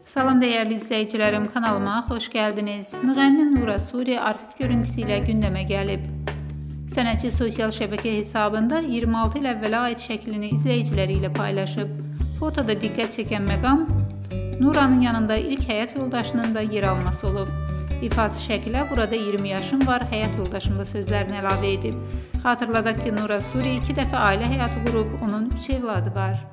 Salam değerli izleyicilerim, kanalıma hoş geldiniz. Müğənni Nura Suri arxiv görüntüsüyle gündeme gelib. Sənətçi sosial şəbəkə hesabında 26 il əvvələ ait şəklini izləyiciləri paylaşıb. Fotoda diqqət çəkən məqam Nuranın yanında ilk həyat yoldaşının da yer alması olub. İfaçı şəkilə burada 20 yaşım var, həyat yoldaşım da sözlərini əlavə edib. Xatırladaq ki, Nura Suri 2 dəfə ailə həyatı qurub, onun 3 evladı var.